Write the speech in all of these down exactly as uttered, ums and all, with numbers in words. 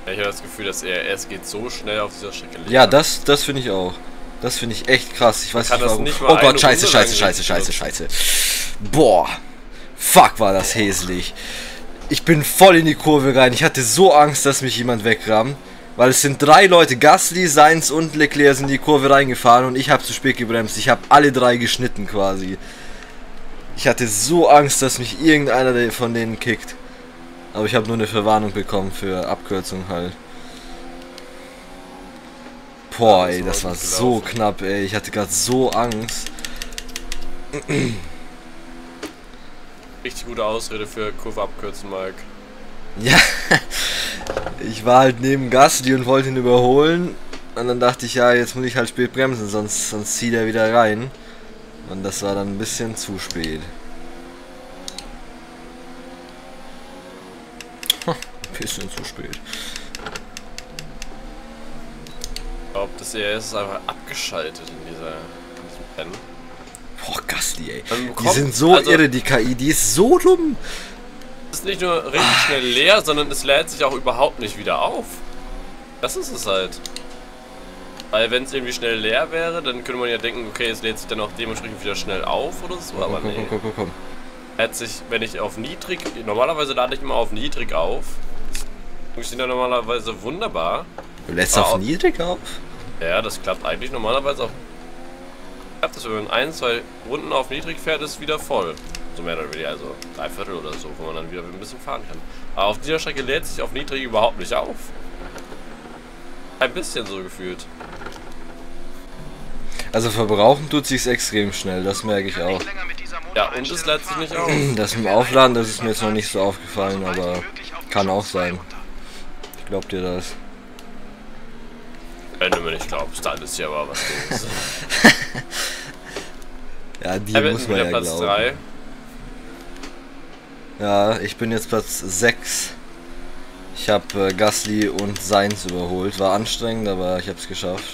Ich habe das Gefühl, dass er es geht so schnell auf dieser Strecke leer. Ja, das, das finde ich auch. Das finde ich echt krass. Ich weiß nicht, warum. nicht Oh Gott, scheiße, scheiße, scheiße, scheiße, scheiße. Boah. Fuck, war das hässlich. Ich bin voll in die Kurve rein. Ich hatte so Angst, dass mich jemand wegrammt. Weil es sind drei Leute, Gasly, Sainz und Leclerc sind in die Kurve reingefahren und ich habe zu spät gebremst. Ich habe alle drei geschnitten quasi. Ich hatte so Angst, dass mich irgendeiner von denen kickt. Aber ich habe nur eine Verwarnung bekommen für Abkürzung halt. Boah, ey, das war so knapp, ey. Ich hatte gerade so Angst. Richtig gute Ausrede für Kurve abkürzen, Mike. Ja, ich war halt neben Gasly und wollte ihn überholen. Und dann dachte ich, ja, jetzt muss ich halt spät bremsen, sonst, sonst zieht er wieder rein. Und das war dann ein bisschen zu spät. Ein bisschen zu spät. Ich glaube, das E S ist einfach abgeschaltet in dieser in diesem Rennen. Boah, Gasly, ey. Bekommt, die sind so also, irre, die K I, die ist so dumm. Es ist nicht nur richtig ah. schnell leer, sondern es lädt sich auch überhaupt nicht wieder auf. Das ist es halt. Weil wenn es irgendwie schnell leer wäre, dann könnte man ja denken, okay, es lädt sich dann auch dementsprechend wieder schnell auf oder so, komm, aber komm, nee. Komm, komm, komm. Lädt sich, wenn ich auf niedrig, normalerweise lade ich immer auf niedrig auf. Das funktioniert ja normalerweise wunderbar. Du lädst auf niedrig auf? Ja, das klappt eigentlich normalerweise auch. Klappt das, wenn man ein, zwei Runden auf niedrig fährt, ist wieder voll. So mehr oder weniger, also drei Viertel oder so, wo man dann wieder ein bisschen fahren kann. Aber auf dieser Strecke lädt sich auf niedrig überhaupt nicht auf. Ein bisschen so gefühlt. Also verbrauchen tut sich's extrem schnell, das merke ich auch. Ja, und es lädt sich nicht auf. Das mit dem Aufladen, das ist mir jetzt noch nicht so aufgefallen, aber kann auch sein. Ich glaub dir das. Wenn du mir nicht glaubst, dann ist ja aber was los. Ja, die Hamilton muss man ja Platz glauben. drei. Ja, ich bin jetzt Platz sechs. Ich habe äh, Gasly und Sainz überholt. War anstrengend, aber ich habe es geschafft.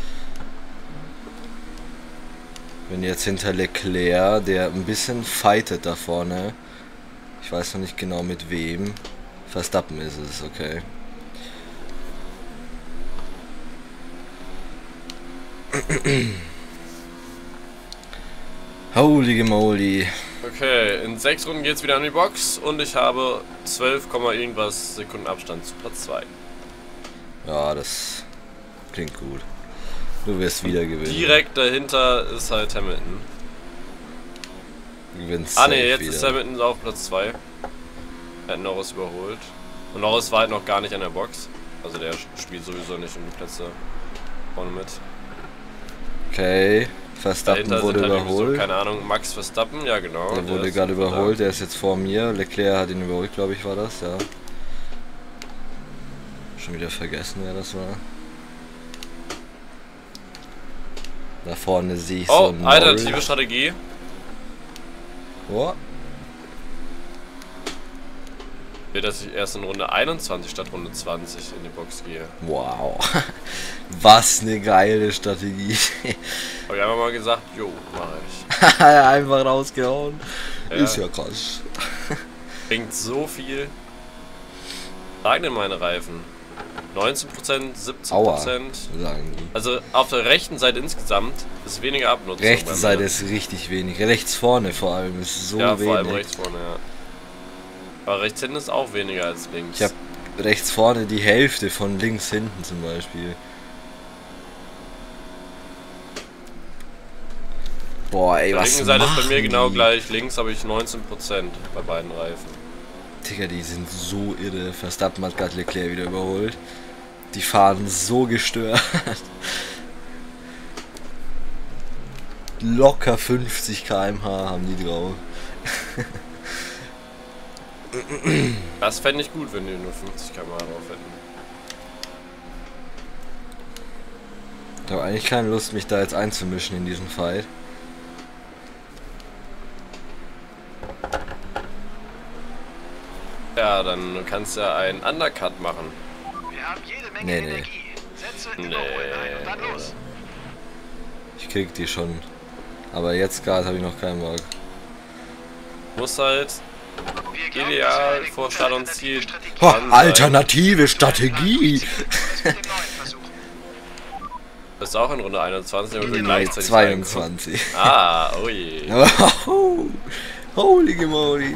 Bin jetzt hinter Leclerc, der ein bisschen fightet da vorne. Ich weiß noch nicht genau mit wem. Verstappen ist es, okay. Holy moly. Okay, in sechs Runden geht's wieder an die Box und ich habe zwölf, irgendwas Sekunden Abstand zu Platz zwei. Ja, das klingt gut. Du wirst wieder gewinnen. Direkt dahinter ist halt Hamilton. Du gewinnst ah ne, jetzt wieder. ist Hamilton auf Platz zwei. Er hat Norris überholt. Und Norris war halt noch gar nicht an der Box. Also der spielt sowieso nicht um die Plätze vorne mit. Okay, Verstappen Dahinter wurde halt überholt. So, keine Ahnung, Max Verstappen, ja genau. Der wurde gerade überholt, der ist jetzt vor mir. Leclerc hat ihn überholt, glaube ich, war das, ja. Schon wieder vergessen, wer das war. Da vorne sehe ich oh, so einen alternative Norris. Strategie. Oh. Will, dass ich erst in Runde einundzwanzig statt Runde zwanzig in die Box gehe. Wow. Was eine geile Strategie. Hab ich einfach mal gesagt, jo, mach ich. Einfach rausgehauen. Ja. Ist ja krass. Bringt so viel. Sagen denn meine Reifen? neunzehn Prozent, siebzehn Prozent. Aua, sagen die. Also auf der rechten Seite insgesamt ist weniger Abnutzung. Rechte Seite ist richtig wenig. Rechts vorne vor allem ist so ja, wenig. Ja, vor allem rechts vorne, ja. Aber rechts hinten ist auch weniger als links. Ich habe rechts vorne die Hälfte von links hinten zum Beispiel. Boah, ey, was linken Seite ist bei mir die? genau gleich. Links habe ich neunzehn Prozent bei beiden Reifen. Digga, die sind so irre. Verstappen hat gerade Leclerc wieder überholt. Die fahren so gestört. Locker fünfzig Kilometer pro Stunde haben die drauf. Das fände ich gut, wenn die nur fünfzig Kilometer pro Stunde drauf hätten. Ich habe eigentlich keine Lust, mich da jetzt einzumischen in diesen Fight. Ja, dann kannst du ja einen Undercut machen. Wir haben jede Menge Nee, nee. Energie. Setze Nee. Überholen ein und dann los. Ich krieg die schon. Aber jetzt gerade habe ich noch keinen Bock. Muss halt Wir glauben, Ideal das wäre eine vor gute Start und Ziel. alternative Strategie. Ho, Kann sein. alternative Strategie. Das mit dem neuen Versuch. Das ist auch in Runde einundzwanzig, aber wir Nee, gleichzeitig zweiundzwanzig. reinkommen. Ah, oh je. Holy moly.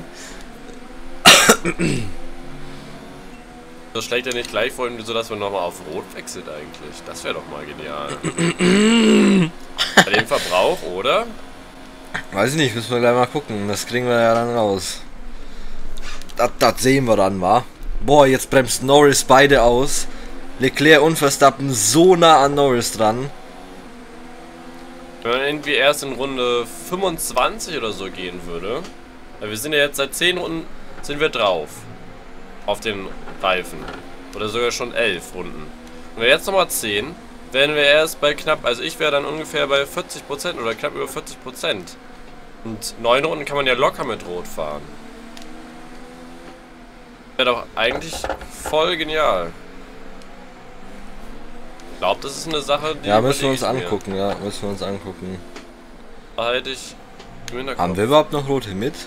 Das schlägt ja nicht gleich vor, so dass man nochmal auf Rot wechselt eigentlich. Das wäre doch mal genial. Bei dem Verbrauch, oder? Weiß ich nicht, müssen wir gleich mal gucken. Das kriegen wir ja dann raus. Das, das sehen wir dann, wa? Boah, jetzt bremst Norris beide aus. Leclerc und Verstappen so nah an Norris dran. Wenn man irgendwie erst in Runde fünfundzwanzig oder so gehen würde. Weil wir sind ja jetzt seit zehn Runden sind wir drauf. Auf den Reifen. Oder sogar schon elf Runden. Und wir jetzt nochmal zehn, wären wir erst bei knapp, also ich wäre dann ungefähr bei vierzig Prozent oder knapp über vierzig Prozent. Und neun Runden kann man ja locker mit Rot fahren. Wäre doch eigentlich voll genial. Ich glaube, das ist eine Sache, die Ja, müssen wir überlege uns ich mir. angucken, ja, müssen wir uns angucken. Da hätte ich im Hinterkopf. Haben wir überhaupt noch Rote mit?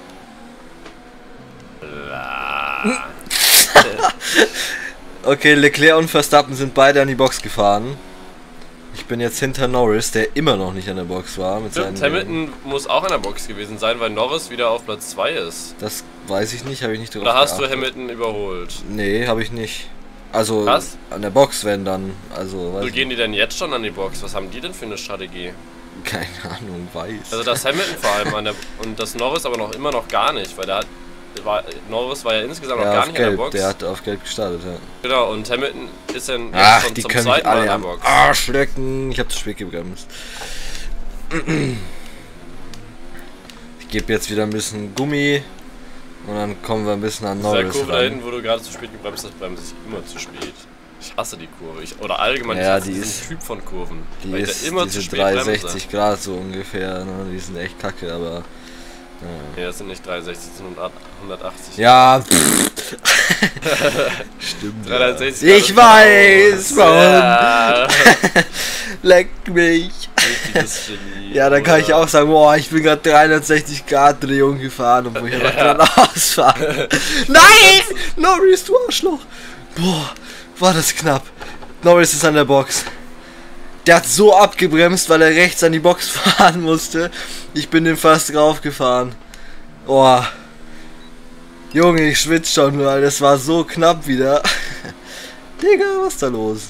Okay, Leclerc und Verstappen sind beide an die Box gefahren. Ich bin jetzt hinter Norris, der immer noch nicht an der Box war. Mit Stimmt, seinen Hamilton muss auch in der Box gewesen sein, weil Norris wieder auf Platz zwei ist. Das weiß ich nicht, habe ich nicht drauf Oder hast du geachtet. Hamilton überholt? Nee, habe ich nicht. Also Was? an der Box, wenn dann. Also, weiß Wo ich gehen die denn jetzt schon an die Box? Was haben die denn für eine Strategie? nicht. Keine Ahnung, weiß. Also das Hamilton vor allem an der und das Norris aber noch immer noch gar nicht, weil der hat war, Norris war ja insgesamt noch ja, gar auf nicht in der gelb, Box. der hat auf gelb gestartet, ja. Genau, und Hamilton ist dann jetzt Ach, schon die zum können mich zweiten Mal in alle der am Box. Arsch lecken. Ich habe zu spät gebremst. Ich gebe jetzt wieder ein bisschen Gummi und dann kommen wir ein bisschen an Dieser Norris Kurve da ran. hinten, wo du gerade zu spät gebremst hast, bremse ich immer zu spät. Ich hasse die Kurve. Ich, oder allgemein, Ja, ich hasse die diesen ist- Typ von Kurven. Die weil ich ist da immer zu diese spät dreihundertsechzig bremse. Grad so ungefähr, ne? Die sind echt kacke, aber... Nee, das sind nicht dreihundertsechzig, das sind hundertachtzig. Ja, pff. Stimmt. Ja. dreihundertsechzig Ich weiß, Mann. Ja. Leck mich. Richtiges Genie. Ja, dann kann ich oder? auch sagen, boah, ich bin gerade dreihundertsechzig Grad Drehung gefahren, obwohl ich einfach Ja. geradeaus fahre. Nein! Norris, du Arschloch. Boah, war das knapp. Norris ist an der Box. Der hat so abgebremst, weil er rechts an die Box fahren musste. Ich bin dem fast draufgefahren. Boah. Junge, ich schwitze schon, weil das war so knapp wieder. Digga, was ist da los?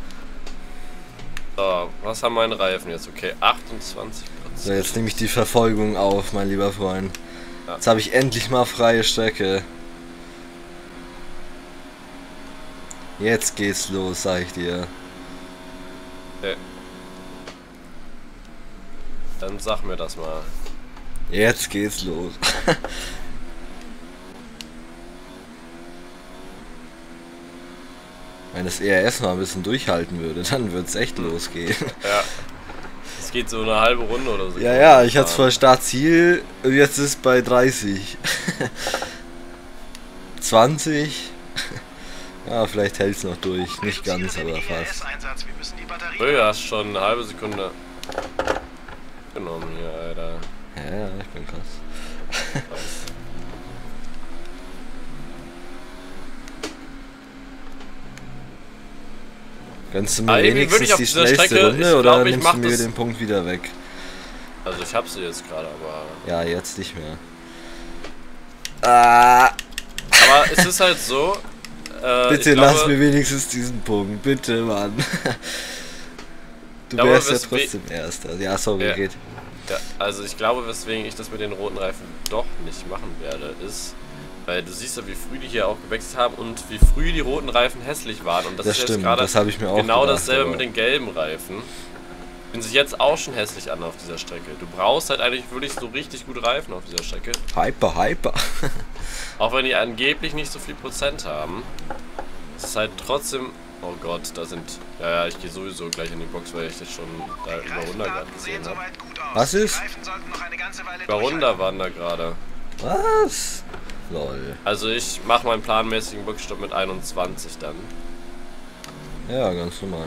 So, was haben meine Reifen jetzt? Okay, achtundzwanzig Prozent. So, jetzt nehme ich die Verfolgung auf, mein lieber Freund. Ja. Jetzt habe ich endlich mal freie Strecke. Jetzt geht's los, sag ich dir. Okay. Dann sag mir das mal. Jetzt geht's los. Wenn das E R S mal ein bisschen durchhalten würde, dann wird's echt losgehen. Ja. Es geht so eine halbe Runde oder so. Ja, ja, ich hatte vor Startziel, jetzt ist es bei dreißig. zwanzig. Ja, vielleicht hält's noch durch. Nicht ganz, aber fast. Einsatz. Wir müssen die Batterie. Oh, du hast schon eine halbe Sekunde genommen hier, Alter. Ja, ja, ich bin krass. Gönnst du mir Ah, irgendwie würde wenigstens ich auf die dieser schnellste Strecke- Runde ich oder glaub, ich nimmst mach du mir das- den Punkt wieder weg? Also ich hab sie jetzt gerade, aber. Ja, jetzt nicht mehr. Ah, Aber es ist halt so. Äh, bitte ich lass glaube, mir wenigstens diesen Punkt, bitte, Mann. Du glaube, wärst ja weswe- trotzdem Erster. Ja, sorry, Ja. geht. Ja, also ich glaube, weswegen ich das mit den roten Reifen doch nicht machen werde, ist, weil du siehst ja, wie früh die hier auch gewechselt haben und wie früh die roten Reifen hässlich waren. Und das, Das ist stimmt, jetzt gerade das habe ich mir auch genau gedacht, dasselbe aber- mit den gelben Reifen. Fühlen sich jetzt auch schon hässlich an auf dieser Strecke. Du brauchst halt eigentlich wirklich so richtig gute Reifen auf dieser Strecke. Hyper, hyper. Auch wenn die angeblich nicht so viel Prozent haben. Es ist halt trotzdem... Oh Gott, da sind... Ja, ja, ich gehe sowieso gleich in die Box, weil ich das schon da über hundert Grad Reifendaten gesehen sehen habe. soweit gut aus. Was ist? Die Reifen sollten noch eine ganze Weile Über durchhalten. hundert waren da gerade. Was? Lol. Also ich mache meinen planmäßigen Boxstopp mit einundzwanzig dann. Ja, ganz normal.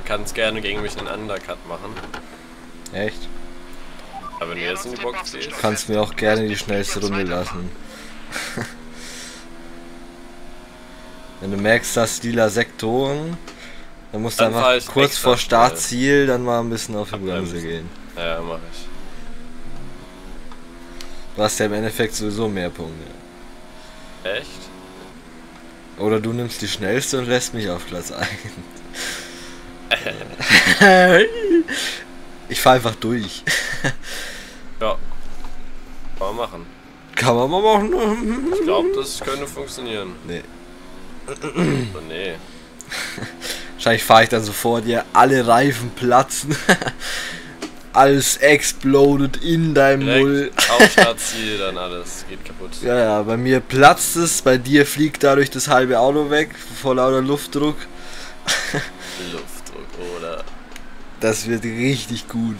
kannst gerne gegen mich einen Undercut machen. Echt? Aber wenn du jetzt in die Box gehst. Du kannst mir auch gerne die schnellste Runde lassen. Wenn du merkst, dass lila Sektoren, dann musst du Dann fahr einfach ich kurz extra vor Startziel dann mal ein bisschen auf die Abbremsen. Bremse gehen. Ja, mach ich. Du hast ja im Endeffekt sowieso mehr Punkte. Echt? Oder du nimmst die schnellste und lässt mich auf Platz ein. Ich fahr einfach durch. Ja. Kann man machen. Kann man mal machen. Ich glaube, das könnte funktionieren. Nee. Oh, nee. Wahrscheinlich fahre ich dann so vor dir, alle Reifen platzen. Alles explodet in deinem Mull. Direkt auf Startziel, dann alles geht kaputt. Ja, ja, bei mir platzt es, bei dir fliegt dadurch das halbe Auto weg, vor lauter Luftdruck. Luftdruck, oder? Das wird richtig gut.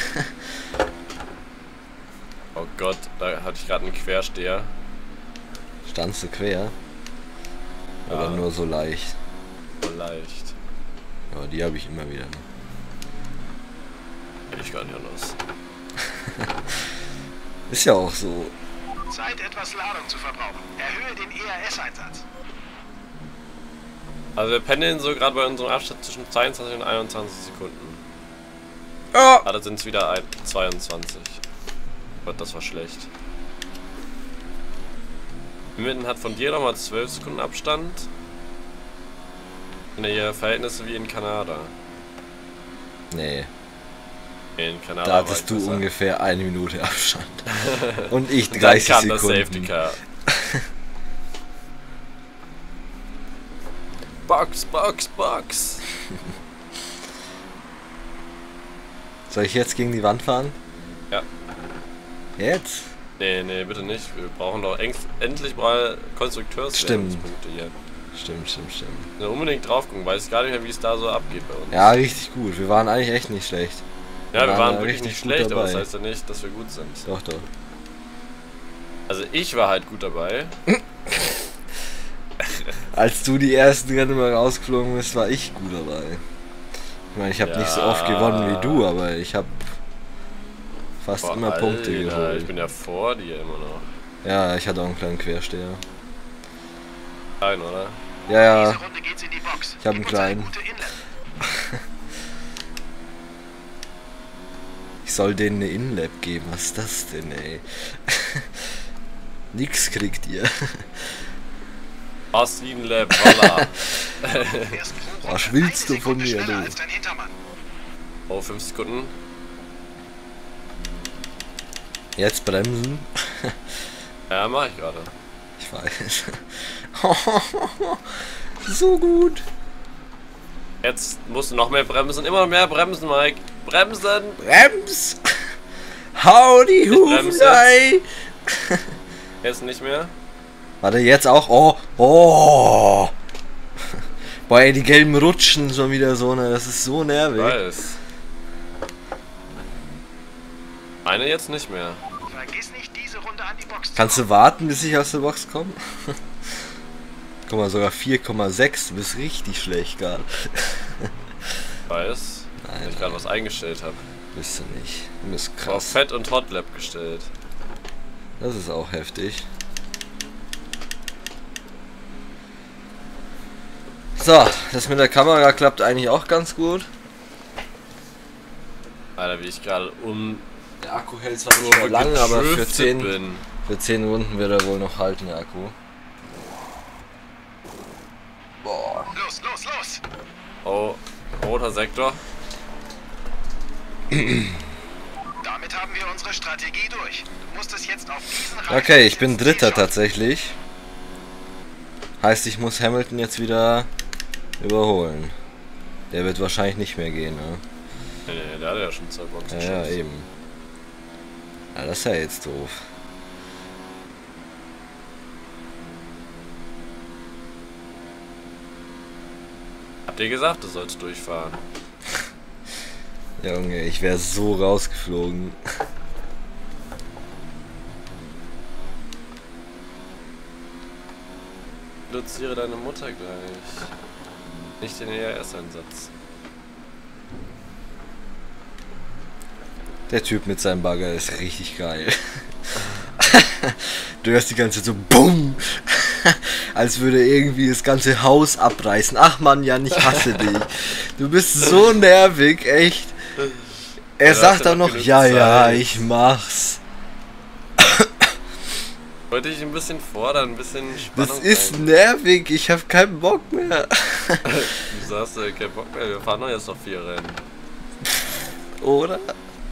Oh Gott, da hatte ich gerade einen Quersteher. Standst du quer? Oder Ja. nur so leicht? So leicht. Ja, die habe ich immer wieder. Hätte ich gar nicht anders. Ist ja auch so. Zeit, etwas Ladung zu verbrauchen. Erhöhe den E R S-Einsatz. Also wir pendeln so gerade bei unserem Abstand zwischen zweiundzwanzig und einundzwanzig Sekunden. Ja. Ah, da sind es wieder ein, zweiundzwanzig. Gott, das war schlecht. Hamilton hat von dir nochmal zwölf Sekunden Abstand. In der Verhältnisse wie in Kanada. Nee, In Kanada da war hattest ich du besser. ungefähr eine Minute Abstand. Und ich Und dann dreißig kam das Safety Sekunden. Car. Box, Box, Box. Soll ich jetzt gegen die Wand fahren? Ja. Jetzt? Nee, nee, bitte nicht. Wir brauchen doch eng, endlich mal Konstrukteurswertungspunkte hier. Stimmt, stimmt, stimmt. Ja, unbedingt drauf gucken, weiß gar nicht mehr, wie es da so abgeht bei uns. Ja, richtig gut. Wir waren eigentlich echt nicht schlecht. Ja, wir waren waren da wirklich richtig nicht gut schlecht, aber das dabei. heißt ja nicht, dass wir gut sind. Doch, doch. Also ich war halt gut dabei. Als du die ersten Rennen mal rausgeflogen bist, war ich gut dabei. Ich meine, ich habe nicht so oft gewonnen wie du, aber ich habe fast Boah, immer Punkte Alter, geholt. ich bin ja vor dir immer noch. Ja, ich hatte auch einen kleinen Quersteher. Nein, oder? Ja, ja, Diese Runde geht's in die Box. ich habe einen Gib uns eine kleinen. gute Inlet. Ich soll denen eine Inlap geben. Was ist das denn, ey? Nix kriegt ihr. Austin Lab, voila. Erst pro Runde Was willst eine du von Sekunde mir, schneller du? als dein Hintermann. Oh, fünf Sekunden. Jetzt bremsen. Ja, mach ich gerade. Ich weiß. So gut. Jetzt musst du noch mehr bremsen, immer mehr bremsen, Mike. Bremsen! Brems! Hau die Ich Hufen bremse ein! Jetzt nicht mehr. Warte, jetzt auch. Oh! Oh! Boah, ey, die gelben Rutschen schon wieder so, ne? Das ist so nervig. Weiß. Eine jetzt nicht mehr. Vergiss nicht, diese Runde an die Box zu Kannst du warten, bis ich aus der Box komme? Guck mal, sogar vier Komma sechs. Du bist richtig schlecht gerade. Weiß. Nein, Weil ich gerade was eingestellt habe. bist du nicht. Du bist Auf krass. Fett und Hot Lab gestellt. Das ist auch heftig. So, das mit der Kamera klappt eigentlich auch ganz gut. Alter, wie ich gerade um Der Akku hält zwar nicht mehr lang, aber für gedriftet zehn, bin. für zehn Runden wird er wohl noch halten, der Akku. Boah. Los, los, los! Oh, roter Sektor. Damit haben wir unsere Strategie durch. Du musst es jetzt auf diesen Reifen Okay, ich bin ins Ziel Dritter schaffen. tatsächlich. Heißt, ich muss Hamilton jetzt wieder überholen. Der wird wahrscheinlich nicht mehr gehen, ne? Nee, nee, der hat ja schon zwei Boxen. Ja, ja, eben. Ja, das ist ja jetzt doof. Habt ihr gesagt, du sollst durchfahren? Junge, ich wäre so rausgeflogen. Reduziere deine Mutter gleich. Nicht den E R S-Einsatz. Der Typ mit seinem Bagger ist richtig geil. Du hörst die ganze Zeit so BUM! Als würde irgendwie das ganze Haus abreißen. Ach man, Jan, ich hasse dich. Du bist so nervig, echt. Er Ja, sagt da auch noch noch, genug ja, ja, Zeit. ich mach's. Wollte ich ein bisschen fordern, ein bisschen Spannung. Das ist rein. nervig, ich hab keinen Bock mehr. Wieso hast du keinen Bock mehr? Wir fahren doch jetzt noch vier Rennen. Oder?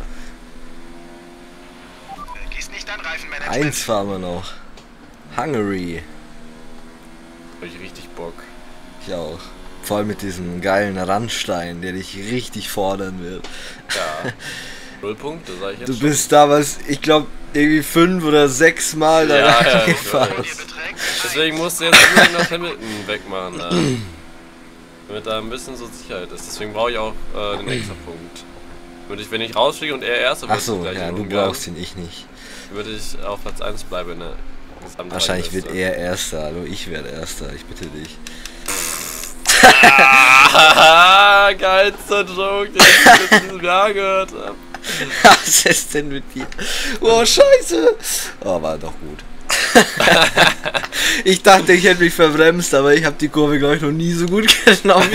Gieß nicht an Reifenmanagement. Eins fahren wir noch. Hungary. Hab ich richtig Bock. Ich auch. Vor allem mit diesem geilen Randstein, der dich richtig fordern wird. Ja. Null Punkte, sag ich jetzt Du schon. bist damals, ich glaube, irgendwie fünf oder sechs Mal da Ja, ja, ich reingefahren. weiß. Ihr beträgt Deswegen musst du jetzt Julian nach Hamilton wegmachen, äh, damit da ein bisschen so Sicherheit ist. Deswegen brauche ich auch äh, den extra Punkt. Würde ich, wenn ich rausfliege und er Erster wird, Achso, gleich ja, in du Ungarn, brauchst ihn, ich nicht. würde ich auf Platz eins bleiben in der Gesamtreihe. Wahrscheinlich wird er Erster, hallo, ich werde Erster, ich bitte dich. Ah, geilster Joke, den ich in diesem Jahr gehört habe. Was ist denn mit dir? Oh, scheiße! Oh, war doch gut. Ich dachte, ich hätte mich verbremst, aber ich habe die Kurve, glaube ich, noch nie so gut genommen.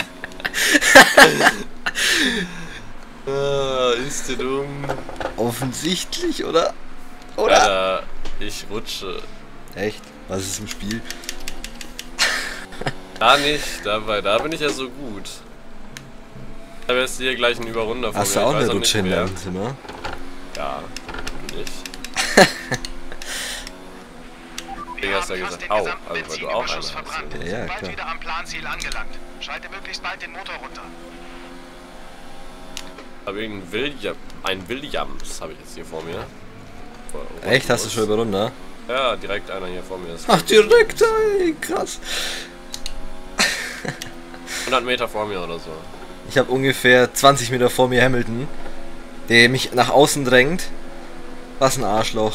Ah, ist der dumm. Offensichtlich, oder? Oder? Alter, ich rutsche. Echt? Was ist im Spiel? Da nicht, dabei, da bin ich ja so gut. Da wärst du hier gleich ein Überrunder von Hast mir. du auch Ich weiß eine noch Rutsche nicht, in wer. deinem Zimmer? Ja, natürlich. Wir Digga, hast haben ja fast gesagt, den au, gesamten also weil du auch Benzinüberschuss einer hast. verbrannt. Ja, ja, Bald klar. wieder am Planziel angelangt. Schalte möglichst bald den Motor runter. Aber irgendein William, ein Williams habe ich jetzt hier vor mir. Vor- Echt? Hast du schon überrundet? Ja, direkt einer hier vor mir. Ist Ach, direkt, ey, krass. hundert Meter vor mir oder so. Ich habe ungefähr zwanzig Meter vor mir Hamilton, der mich nach außen drängt. Was ein Arschloch.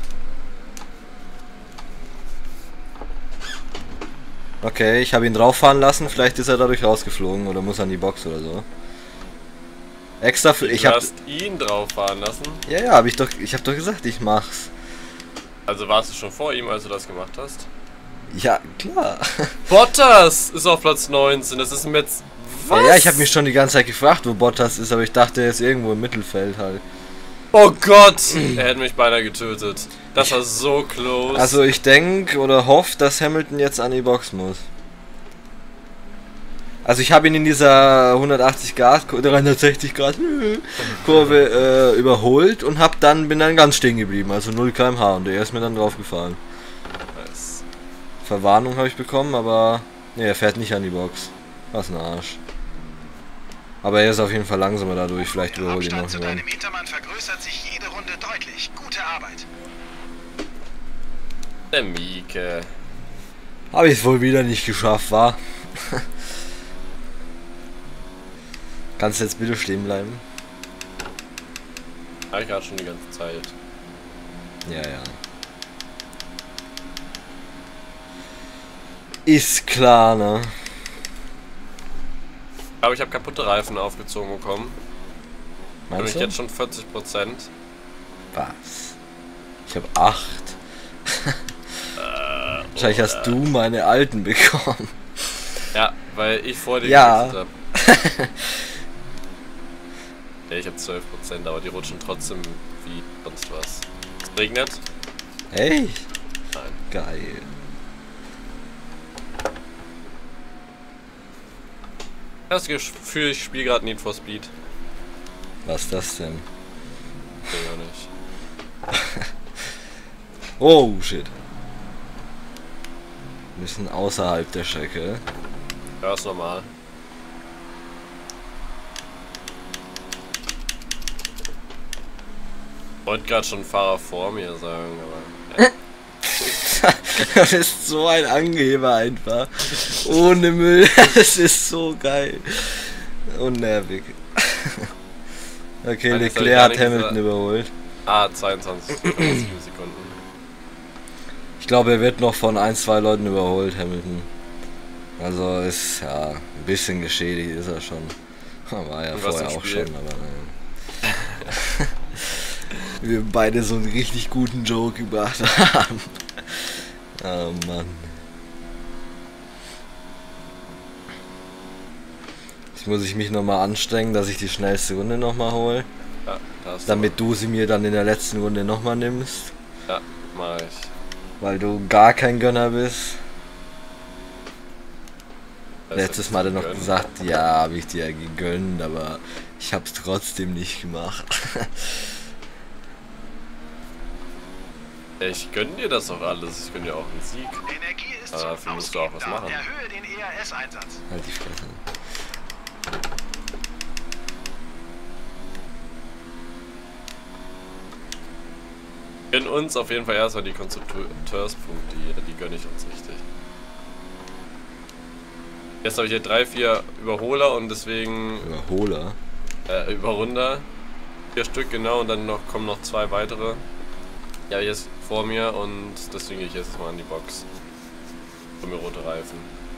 Okay, ich habe ihn drauf fahren lassen, vielleicht ist er dadurch rausgeflogen oder muss an die Box oder so. Extra für ich du habe hast ihn drauf fahren lassen. Ja, ja, habe ich doch ich habe doch gesagt, ich mach's. Also warst du schon vor ihm, als du das gemacht hast? Ja, klar. Bottas ist auf Platz neunzehn. Das ist mir jetzt. Was? Ja, ja, ich habe mich schon die ganze Zeit gefragt, wo Bottas ist, aber ich dachte, er ist irgendwo im Mittelfeld halt. Oh Gott! Er hätte mich beinahe getötet. Das war so close. Also ich denke oder hoffe, dass Hamilton jetzt an die Box muss. Also ich habe ihn in dieser hundertachtzig Grad, dreihundertsechzig Grad Kurve äh, überholt und hab dann bin dann ganz stehen geblieben, also null Kilometer pro Stunde und er ist mir dann drauf gefahren. Nice. Verwarnung habe ich bekommen, aber ne, er fährt nicht an die Box. Was ein Arsch. Aber er ist auf jeden Fall langsamer dadurch, vielleicht Der überhole ich ihn noch Abstand zu mal. deinem Hintermann vergrößert sich jede Runde deutlich. Gute Arbeit. Der Mieke. Habe ich es wohl wieder nicht geschafft, war. Kannst du jetzt bitte stehen bleiben? Hab ich gerade schon die ganze Zeit. Ja, ja. Ist klar, ne? Ich glaube, ich habe kaputte Reifen aufgezogen bekommen. Bin Meinst ich du? jetzt schon vierzig Prozent. Was? Ich habe acht. Äh, Wahrscheinlich hast du meine alten bekommen. Ja, weil ich vor dir Ja. gewechselt habe. Ja, ich habe zwölf Prozent, aber die rutschen trotzdem wie sonst was. Es regnet? Echt? Nein. Geil. Das Gefühl, ich spiele gerade Need for Speed. Was ist das denn? Bin ich auch nicht. Oh, shit. Wir müssen außerhalb der Strecke. Ja, ist normal. Ich wollte gerade schon Fahrer vor mir sagen, aber. Ja. Du bist so ein Angeber einfach. Ohne Müll. Das ist so geil. Und nervig. Okay, Nein, das hab ich Leclerc gar hat nicht Hamilton gesagt. überholt. Ah, zweiundzwanzig Sekunden. Ich glaube, er wird noch von ein, zwei Leuten überholt, Hamilton. Also ist ja ein bisschen geschädigt ist er schon. War ja Und was vorher im auch Spiel? schon, aber naja. wir beide so einen richtig guten Joke gemacht haben. Oh Mann. Jetzt muss ich mich nochmal anstrengen, dass ich die schnellste Runde nochmal hole. Ja, da hast Damit du sie mir dann in der letzten Runde nochmal nimmst. du. Ja, mach ich. Weil du gar kein Gönner bist. Das Letztes ist Mal hat er noch gönnen. gesagt, ja, habe ich dir ja gegönnt, aber ich hab's trotzdem nicht gemacht. Ich gönn dir das doch alles. Ich gönn dir auch einen Sieg. Energie ist Aber zum dafür musst du auch Ausgeben was da. machen. Erhöhe den E R S-Einsatz. Halt die Fresse. Gönn uns auf jeden Fall erstmal die Konstrukteurspunkte hier. Die gönn ich uns richtig. Jetzt habe ich hier drei, vier Überholer und deswegen Überholer. äh, Überrunder. Vier Stück genau und dann noch kommen noch zwei weitere. Ja, jetzt vor mir und deswegen gehe ich jetzt mal an die Box. Für mir rote Reifen.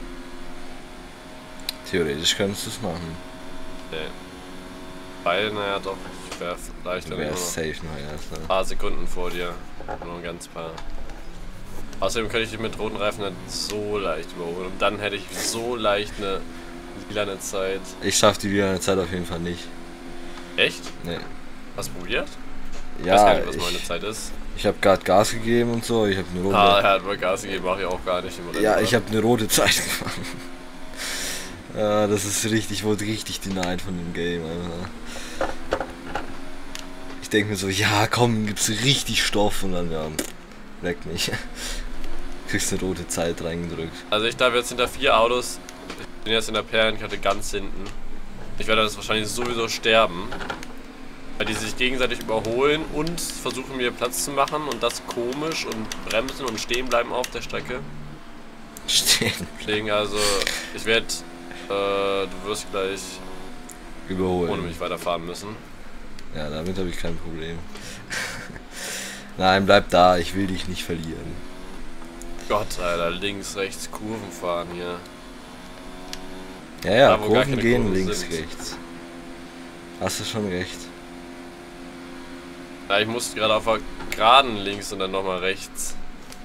Theoretisch könntest du es machen. Nee. Weil, naja doch, ich wäre vielleicht Du dann nur noch wärst safe noch erst. Ne? ein paar Sekunden vor dir. Nur ein ganz paar. Außerdem könnte ich dich mit roten Reifen nicht so leicht überholen. Und dann hätte ich so leicht eine lilane Zeit. Ich schaff die wieder eine Zeit auf jeden Fall nicht. Echt? Nee. Hast du probiert? Ich weiß gar Ja, nicht, was meine ich, Zeit ist. ich habe gerade Gas gegeben und so. Ich habe eine rote. Ah, er hat mal Gas gegeben, mache ich auch gar nicht. Im Rennen, ja, oder? ich habe eine rote Zeit gefahren. Ja, das ist richtig, wurde richtig denied von dem Game, Alter. Ich denke mir so, ja komm, gibt's richtig Stoff und dann, ja, leck mich. Kriegst eine rote Zeit reingedrückt. Also ich darf jetzt hinter vier Autos. Ich bin jetzt in der Perlenkette ganz hinten. Ich werde das wahrscheinlich sowieso sterben. Weil die sich gegenseitig überholen und versuchen mir Platz zu machen und das komisch und bremsen und stehen bleiben auf der Strecke. Stehen. Deswegen also, ich werde, äh, du wirst gleich Überholen. ohne mich weiterfahren müssen. Ja, damit habe ich kein Problem. Nein, bleib da, ich will dich nicht verlieren. Gott, Alter, links, rechts, Kurven fahren hier. Ja, ja, Da, wo gar Kurven keine gehen Kurven links, sind. rechts. Hast du schon recht. Ja, ich musste gerade auf der geraden links und dann nochmal rechts.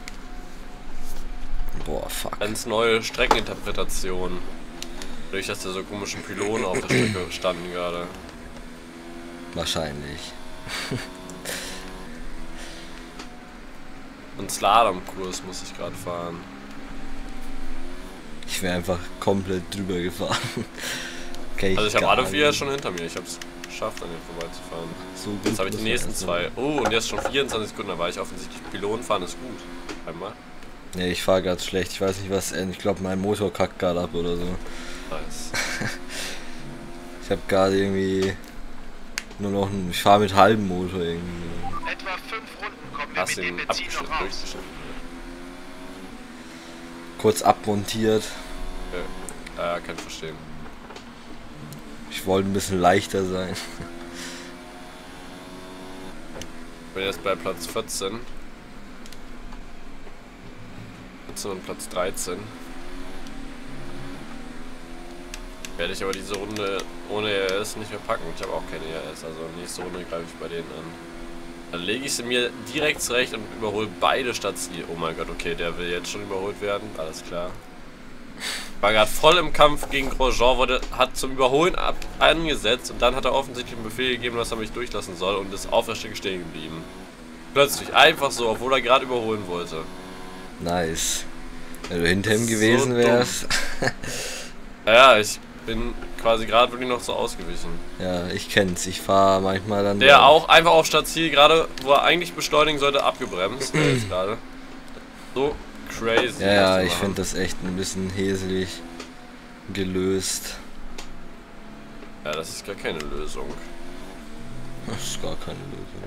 Boah, fuck. Ganz neue Streckeninterpretation. Dadurch, dass da so komische Pylonen auf der Strecke standen gerade. Wahrscheinlich. Und Slalomkurs muss ich gerade fahren. Ich wäre einfach komplett drüber gefahren. Okay, Also ich habe gar alle vier nicht. schon hinter mir. Ich habe es geschafft, an denen vorbeizufahren. So gut Jetzt habe ich die muss man nächsten erst zwei. sein. Oh, und jetzt schon vierundzwanzig Sekunden. Da war ich offensichtlich Pylonen fahren ist gut. Einmal. Nee, ich fahre gerade schlecht. Ich weiß nicht was. Ich glaube, mein Motor kackt gerade ab oder so. Nice. Ich habe gerade irgendwie nur noch einen. Ich fahre mit halbem Motor irgendwie. Etwa fünf Runden kommen wir Hast mit dem den Benzin abgeschnitten, noch raus. durchgeschnitten. Kurz abmontiert. Okay. Ja, kann ich verstehen. Ich wollte ein bisschen leichter sein. Ich bin jetzt bei Platz vierzehn. vierzehn und Platz dreizehn. Werde ich aber diese Runde ohne E R S nicht mehr packen. Ich habe auch keine E R S, also nächste Runde greife ich bei denen an. Dann lege ich sie mir direkt zurecht und überhole beide statt sie. Oh mein Gott, okay, der will jetzt schon überholt werden, alles klar. War gerade voll im Kampf gegen Grosjean, wurde, hat zum Überholen ab, angesetzt und dann hat er offensichtlich einen Befehl gegeben, dass er mich durchlassen soll und ist auf der Strecke stehen geblieben. Plötzlich, einfach so, obwohl er gerade überholen wollte. Nice. Wenn du hinter ihm So gewesen dumm. wärst. Ja, ich bin quasi gerade wirklich noch so ausgewichen. Ja, ich kenn's. Ich fahre manchmal dann. Der so. auch einfach auf Stadt Ziel, gerade wo er eigentlich beschleunigen sollte, abgebremst. Der ist gerade so crazy. Ja, ja, was die ich machen. finde das echt ein bisschen häslich gelöst. Ja, das ist gar keine Lösung. Das ist gar keine Lösung.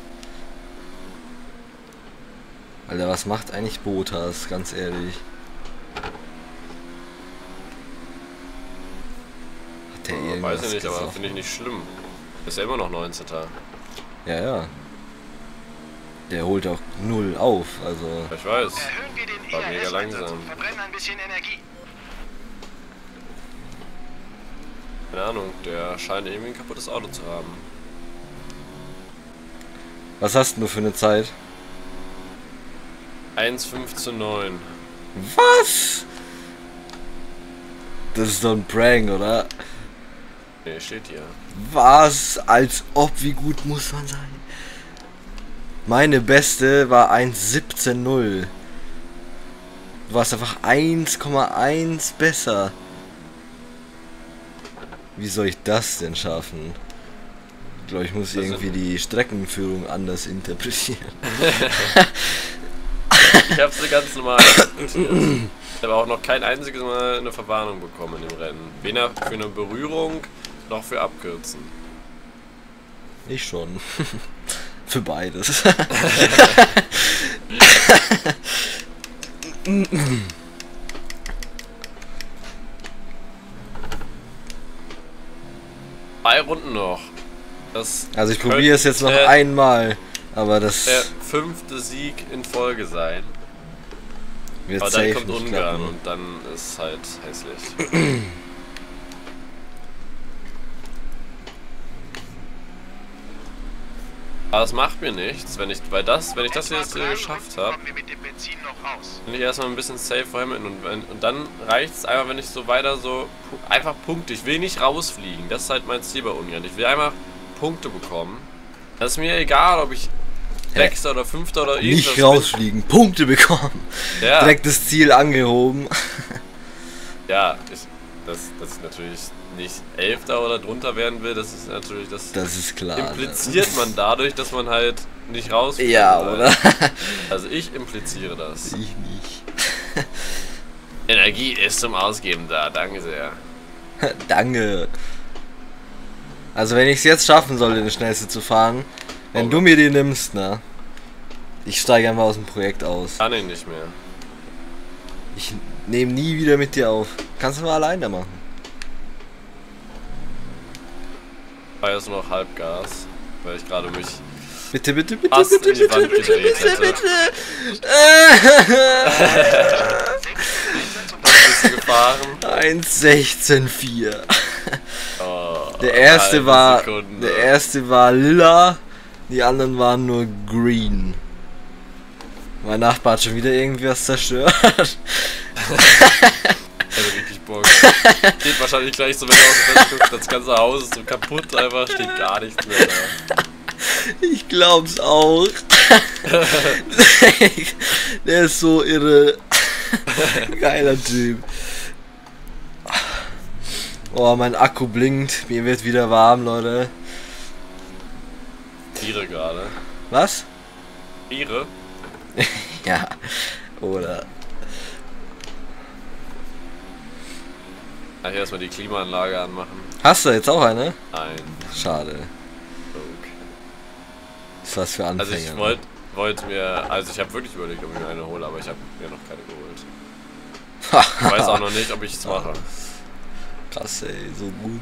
Alter, was macht eigentlich Bottas, ganz ehrlich? Hat der Ja, irgendwas weiß ich nicht, aber gesoffen? finde ich nicht schlimm. Ist ja immer noch neunzehnter. Ja, ja. Der holt auch null auf, also. Ich weiß. Erhöhen wir den War mega E R S-Einsatz langsam. und verbrennen ein bisschen Energie. Keine Ahnung, der scheint irgendwie ein kaputtes Auto zu haben. Was hast denn du für eine Zeit? eins fünfzehn neun. Was? Das ist doch ein Prank, oder? Nee, steht hier. Was? Als ob, wie gut muss man sein? Meine beste war eins siebzehn null. Du warst einfach eins Komma eins besser. Wie soll ich das denn schaffen? Ich glaube, ich muss Das irgendwie die Streckenführung anders interpretieren. Ich habe sie ganz normal interpretiert. Ich habe auch noch kein einziges Mal eine Verwarnung bekommen im Rennen. Weder für eine Berührung noch für Abkürzen. Ich schon. Für beides. Drei Runden noch. Das Also ich probiere es jetzt noch könnte einmal, aber das der fünfte Sieg in Folge sein. wird Aber dann safe kommt nicht Ungarn klappen. und dann ist halt hässlich. Aber es macht mir nichts, wenn ich, weil das, wenn ich das jetzt hier geschafft habe, Kommen wir mit dem Benzin noch raus. bin ich erstmal ein bisschen safe vor Hamilton und, wenn, und dann reicht es einfach, wenn ich so weiter so pu- einfach Punkte. Ich will nicht rausfliegen, das ist halt mein Ziel bei Ungarn. Ich will einfach Punkte bekommen. Das ist mir egal, ob ich Sechster oder Fünfter oder irgendwas Nicht rausfliegen, Punkte bekommen. bin. Ja, Direkt das Ziel angehoben. ja ich, dass, dass ich natürlich nicht Elfter oder drunter werden will, das ist natürlich, das, Das ist klar. Ne? impliziert man dadurch, dass man halt nicht rausfliegt. Ja, oder? Also ich impliziere das. Ich nicht. Energie ist zum Ausgeben da, danke sehr. Danke. Also wenn ich es jetzt schaffen soll, den schnellste zu fahren, wenn Oh. du mir die nimmst, ne? Ich steige einfach aus dem Projekt aus. Kann ich nicht mehr. Ich nehme nie wieder mit dir auf. Kannst du mal alleine machen. War jetzt nur noch Halbgas, weil ich gerade mich Bitte, bitte, bitte, fast bitte, in die bitte, Wand bitte, gedreht bitte, hätte. bitte. Bist du gefahren. eins sechzehn vier. Oh, Der erste halbe war Sekunde. der erste war lila, die anderen waren nur green. Mein Nachbar hat schon wieder irgendwas zerstört. Hätte richtig Bock. Steht wahrscheinlich gleich so, wenn du aus dem Fenster guckst, das ganze Haus ist so kaputt, einfach steht gar nichts mehr da. Ich glaub's auch. Der ist so irre. Geiler Typ. Oh, mein Akku blinkt. Mir wird wieder warm, Leute. Friere gerade. Was? Friere? Ja. Oder. Ach, hier erstmal die Klimaanlage anmachen. Hast du jetzt auch eine? Nein. Schade. Okay. Das ist was für Anfänger. Also ich wollte wollt mir, also ich habe wirklich überlegt, ob ich mir eine hole, aber ich habe mir noch keine geholt. Ich weiß auch noch nicht, ob ich es mache. Krass, ey, so gut.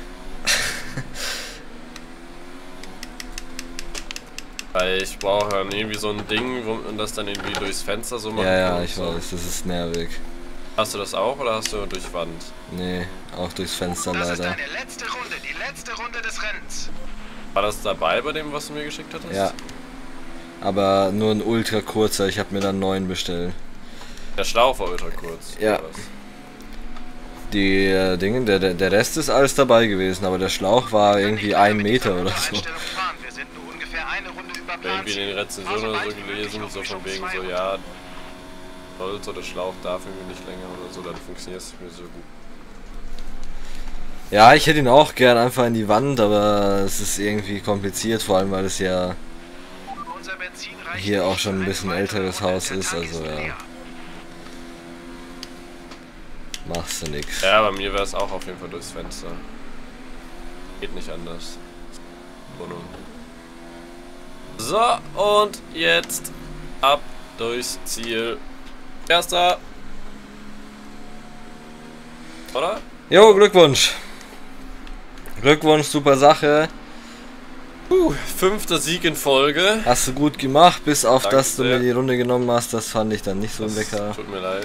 Weil ich brauche dann irgendwie so ein Ding, wo man das dann irgendwie durchs Fenster so macht. Ja, ja, und ich so. weiß, das ist nervig. Hast du das auch oder hast du durch Wand? Nee, auch durchs Fenster Das ist leider. deine letzte Runde, die letzte Runde des Rennens. War das dabei bei dem, was du mir geschickt hattest? Ja. Aber nur ein ultra kurzer, ich habe mir dann neun bestellt. Der Schlauch war ultra kurz. Ja. oder was? Die äh, Dinge, der, der, der Rest ist alles dabei gewesen, aber der Schlauch war irgendwie ein Meter oder so. Wir sind nur ungefähr eine Runde über Ich habe irgendwie in den Rezensionen oder so gelesen, so von wegen so, ja, Holz oder Schlauch darf irgendwie nicht länger oder so, dann funktioniert es mir so gut. Ja, ich hätte ihn auch gern einfach in die Wand, aber es ist irgendwie kompliziert, vor allem weil es ja Unser Benzin reicht hier auch nicht schon ein für bisschen eine weitere älteres Runde. Haus Der ist, Tank also ja, leer. machst du nix. Ja, bei mir wäre es auch auf jeden Fall durchs Fenster. Geht nicht anders. Wohnung. So, und jetzt ab durchs Ziel. Erster. Oder? Jo, Glückwunsch. Glückwunsch, super Sache. Uh, fünfter Sieg in Folge. Hast du gut gemacht, bis auf Danke dass du sehr. mir die Runde genommen hast, das fand ich dann nicht so Das lecker. Tut mir leid.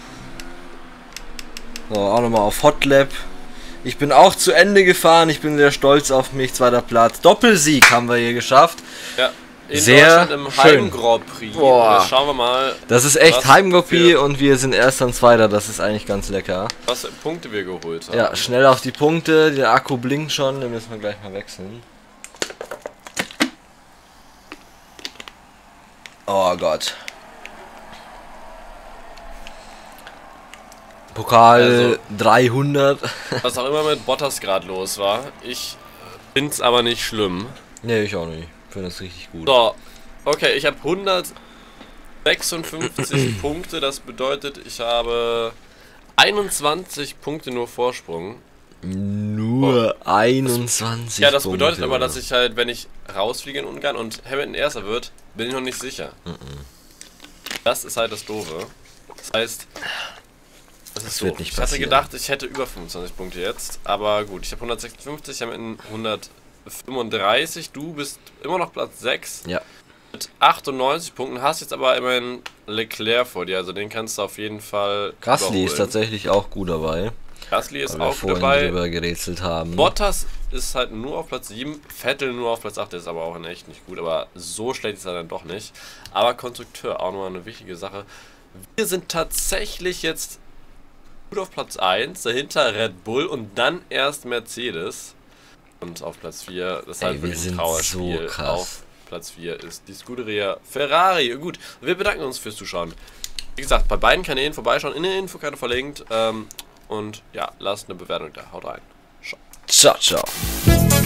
So, auch nochmal auf Hotlap. Ich bin auch zu Ende gefahren, ich bin sehr stolz auf mich, zweiter Platz. Doppelsieg haben wir hier geschafft. Ja. in Sehr Deutschland im schön. Heim Grand Prix. Boah. Und jetzt schauen wir mal, Das ist echt was Heimkopie für- und wir sind erst und zweiter. Das ist eigentlich ganz lecker. was für Punkte wir geholt haben. Ja, schnell auf die Punkte. Der Akku blinkt schon. Den müssen wir gleich mal wechseln. Oh Gott. Pokal Also- dreihundert. Was auch immer mit Bottas gerade los war. Ich find's aber nicht schlimm. Nee, ich auch nicht. Ich finde das richtig gut. So, okay, ich habe hundertsechsundfünfzig Punkte. Das bedeutet, ich habe einundzwanzig Punkte nur Vorsprung. Nur einundzwanzig Ja, das Punkte. bedeutet aber, dass ich halt, wenn ich rausfliege in Ungarn und Hamilton Erster wird, bin ich noch nicht sicher. Das ist halt das Doofe. Das heißt, das ist Das so. wird nicht Ich hatte passieren. gedacht, ich hätte über fünfundzwanzig Punkte jetzt, aber gut, ich habe hundertsechsundfünfzig, Hamilton hundertfünfunddreißig, du bist immer noch Platz sechs Ja. mit achtundneunzig Punkten, hast jetzt aber immerhin Leclerc vor dir, also den kannst du auf jeden Fall Gasly ist überholen. tatsächlich auch gut dabei. Gasly ist Weil wir auch vorhin dabei. drüber gerätselt haben. Bottas ist halt nur auf Platz sieben, Vettel nur auf Platz acht, der ist aber auch in echt nicht gut, aber so schlecht ist er dann doch nicht. Aber Konstrukteur, auch nochmal eine wichtige Sache. Wir sind tatsächlich jetzt gut auf Platz eins, dahinter Red Bull und dann erst Mercedes. Und auf Platz vier, das ist halt Ey, wir wirklich ein sind Trauerspiel. so krass. Auf Platz vier ist die Scuderia Ferrari. Gut, wir bedanken uns fürs Zuschauen. Wie gesagt, bei beiden Kanälen vorbeischauen, in der Infokarte verlinkt. Ähm, und ja, lasst eine Bewertung da. Haut rein. Ciao, ciao.